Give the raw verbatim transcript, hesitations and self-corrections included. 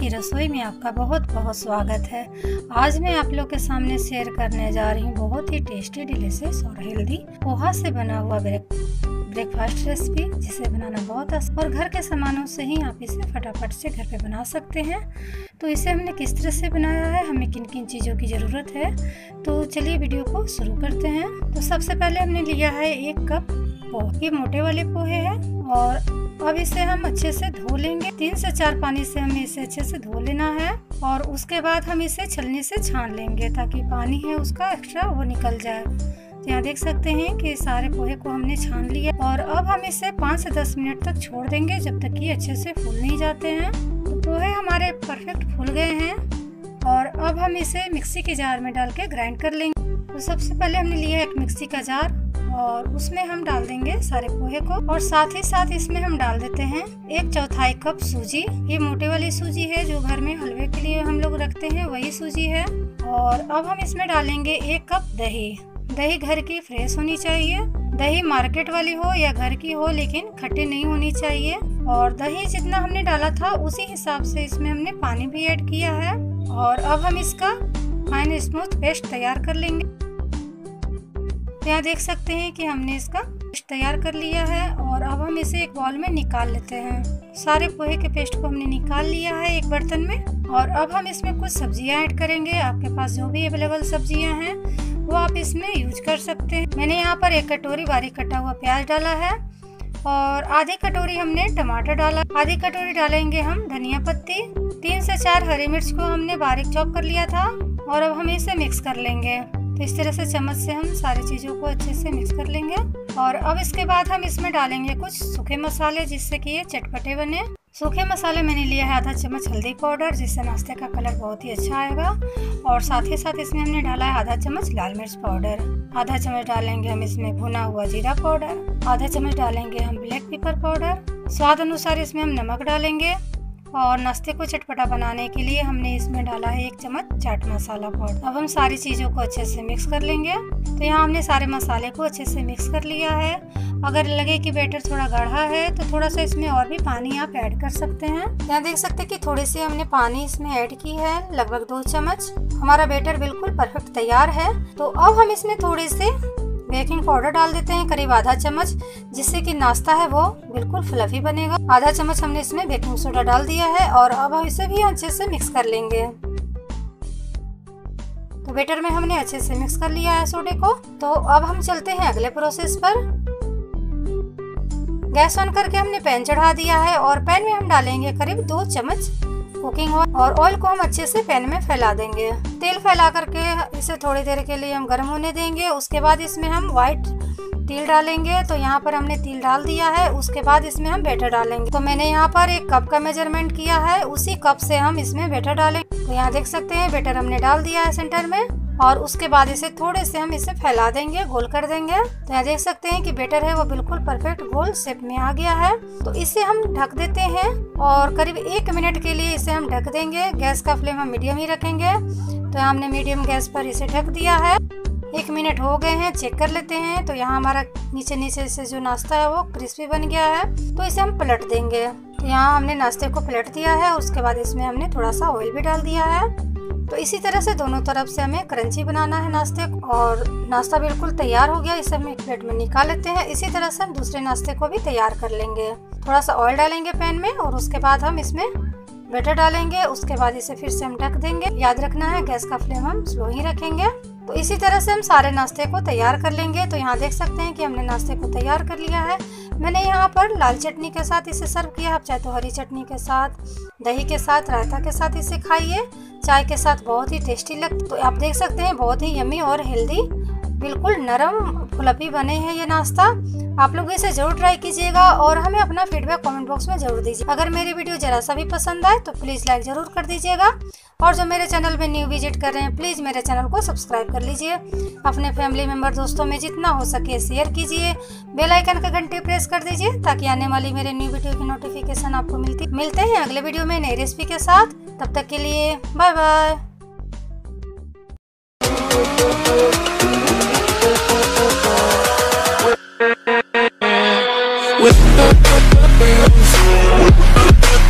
की रसोई में आपका बहुत बहुत स्वागत है। आज मैं आप लोग के सामने शेयर करने जा रही हूँ बहुत ही टेस्टी, डिलीशियस और हेल्दी पोहा से बना हुआ ब्रेक ब्रेकफास्ट रेसिपी, जिसे बनाना बहुत आसान और घर के सामानों से ही आप इसे फटाफट से घर पे बना सकते हैं। तो इसे हमने किस तरह से बनाया है, हमें किन किन चीज़ों की ज़रूरत है, तो चलिए वीडियो को शुरू करते हैं। तो सबसे पहले हमने लिया है एक कप पोहा। ये मोटे वाले पोहे हैं और अब इसे हम अच्छे से धो लेंगे। तीन से चार पानी से हमें इसे अच्छे से धो लेना है और उसके बाद हम इसे छलनी से छान लेंगे ताकि पानी है उसका एक्स्ट्रा वो निकल जाए। तो यहाँ देख सकते हैं कि सारे पोहे को हमने छान लिया और अब हम इसे पाँच से दस मिनट तक छोड़ देंगे जब तक कि अच्छे से फूल नहीं जाते हैं। तो पोहे हमारे परफेक्ट फूल गए हैं और अब हम इसे मिक्सी के जार में डाल के ग्राइंड कर लेंगे। तो सबसे पहले हमने लिया एक मिक्सी का जार और उसमें हम डाल देंगे सारे पोहे को और साथ ही साथ इसमें हम डाल देते हैं एक चौथाई कप सूजी। ये मोटे वाली सूजी है जो घर में हलवे के लिए हम लोग रखते हैं, वही सूजी है। और अब हम इसमें डालेंगे एक कप दही। दही घर की फ्रेश होनी चाहिए, दही मार्केट वाली हो या घर की हो, लेकिन खट्टी नहीं होनी चाहिए। और दही जितना हमने डाला था उसी हिसाब से इसमें हमने पानी भी ऐड किया है और अब हम इसका फाइन स्मूथ पेस्ट तैयार कर लेंगे। यहाँ देख सकते हैं कि हमने इसका पेस्ट तैयार कर लिया है और अब हम इसे एक बाउल में निकाल लेते हैं। सारे पोहे के पेस्ट को हमने निकाल लिया है एक बर्तन में और अब हम इसमें कुछ सब्जियां ऐड करेंगे। आपके पास जो भी अवेलेबल सब्जियां हैं वो आप इसमें यूज कर सकते हैं। मैंने यहाँ पर एक कटोरी बारीक कटा हुआ प्याज डाला है और आधी कटोरी हमने टमाटर डाला, आधी कटोरी डालेंगे हम धनिया पत्ती, तीन से चार हरी मिर्च को हमने बारीक चॉप कर लिया था और अब हम इसे मिक्स कर लेंगे। तो इस तरह से चम्मच से हम सारी चीज़ों को अच्छे से मिक्स कर लेंगे और अब इसके बाद हम इसमें डालेंगे कुछ सूखे मसाले जिससे कि ये चटपटे बने। सूखे मसाले मैंने लिया है आधा चम्मच हल्दी पाउडर, जिससे नाश्ते का कलर बहुत ही अच्छा आएगा। और साथ ही साथ इसमें हमने डाला है आधा चम्मच लाल मिर्च पाउडर, आधा चम्मच डालेंगे हम इसमें भुना हुआ जीरा पाउडर, आधा चम्मच डालेंगे हम ब्लैक पेपर पाउडर, स्वाद अनुसार इसमें हम नमक डालेंगे और नाश्ते को चटपटा बनाने के लिए हमने इसमें डाला है एक चम्मच चाट मसाला पाउडर। अब हम सारी चीज़ों को अच्छे से मिक्स कर लेंगे। तो यहाँ हमने सारे मसाले को अच्छे से मिक्स कर लिया है। अगर लगे कि बैटर थोड़ा गाढ़ा है तो थोड़ा सा इसमें और भी पानी आप ऐड कर सकते हैं। यहाँ देख सकते हैं कि थोड़ी सी हमने पानी इसमें ऐड की है, लगभग दो चम्मच। हमारा बैटर बिल्कुल परफेक्ट तैयार है। तो अब हम इसमें थोड़ी सी बेकिंग पाउडर डाल देते हैं, करीब आधा चम्मच, जिससे कि नाश्ता है वो बिल्कुल फ्लफी बनेगा। आधा चम्मच हमने इसमें बेकिंग सोडा डाल दिया है और अब हम इसे भी अच्छे से मिक्स कर लेंगे। तो बैटर में हमने अच्छे से मिक्स कर लिया है सोडे को। तो अब हम चलते हैं अगले प्रोसेस पर। गैस ऑन करके हमने पैन चढ़ा दिया है और पैन में हम डालेंगे करीब दो चम्मच कुकिंग ऑयल और ऑयल को हम अच्छे से पैन में फैला देंगे। तेल फैला करके इसे थोड़ी देर के लिए हम गर्म होने देंगे। उसके बाद इसमें हम व्हाइट तिल डालेंगे। तो यहाँ पर हमने तिल डाल दिया है। उसके बाद इसमें हम बैटर डालेंगे। तो मैंने यहाँ पर एक कप का मेजरमेंट किया है, उसी कप से हम इसमें बैटर डालेंगे। तो यहाँ देख सकते हैं बैटर हमने डाल दिया है सेंटर में और उसके बाद इसे थोड़े से हम इसे फैला देंगे, गोल कर देंगे। तो यहाँ देख सकते हैं कि बैटर है वो बिल्कुल परफेक्ट गोल शेप में आ गया है। तो इसे हम ढक देते हैं और करीब एक मिनट के लिए इसे हम ढक देंगे। गैस का फ्लेम हम मीडियम ही रखेंगे। तो यहाँ हमने मीडियम गैस पर इसे ढक दिया है। एक मिनट हो गए हैं, चेक कर लेते हैं। तो यहाँ हमारा नीचे नीचे से जो नाश्ता है वो क्रिस्पी बन गया है। तो इसे हम पलट देंगे। तो यहाँ हमने नाश्ते को पलट दिया है। उसके बाद इसमें हमने थोड़ा सा ऑयल भी डाल दिया है। तो इसी तरह से दोनों तरफ से हमें क्रंची बनाना है नाश्ते को। और नाश्ता बिल्कुल तैयार हो गया, इसे हम एक प्लेट में निकाल लेते हैं। इसी तरह से हम दूसरे नाश्ते को भी तैयार कर लेंगे। थोड़ा सा ऑयल डालेंगे पैन में और उसके बाद हम इसमें बैटर डालेंगे। उसके बाद इसे फिर से हम ढक देंगे। याद रखना है गैस का फ्लेम हम स्लो ही रखेंगे। तो इसी तरह से हम सारे नाश्ते को तैयार कर लेंगे। तो यहाँ देख सकते हैं कि हमने नाश्ते को तैयार कर लिया है। मैंने यहाँ पर लाल चटनी के साथ इसे सर्व किया। आप चाहे तो हरी चटनी के साथ, दही के साथ, रायता के साथ इसे खाइए। चाय के साथ बहुत ही टेस्टी लगती। तो आप देख सकते हैं बहुत ही यम्मी और हेल्दी, बिल्कुल नरम फ्लफी बने हैं ये नाश्ता। आप लोग इसे जरूर ट्राई कीजिएगा और हमें अपना फीडबैक कमेंट बॉक्स में जरूर दीजिए। अगर मेरी वीडियो जरा सा भी पसंद आए तो प्लीज़ लाइक ज़रूर कर दीजिएगा और जो मेरे चैनल में न्यू विजिट कर रहे हैं प्लीज़ मेरे चैनल को सब्सक्राइब कर लीजिए। अपने फैमिली मेम्बर दोस्तों में जितना हो सके शेयर कीजिए। बेल आइकन का घंटी प्रेस कर दीजिए ताकि आने वाली मेरे न्यू वीडियो की नोटिफिकेशन आपको मिलती मिलते हैं अगले वीडियो में नई रेसिपी के साथ। तब तक के लिए बाय बाय।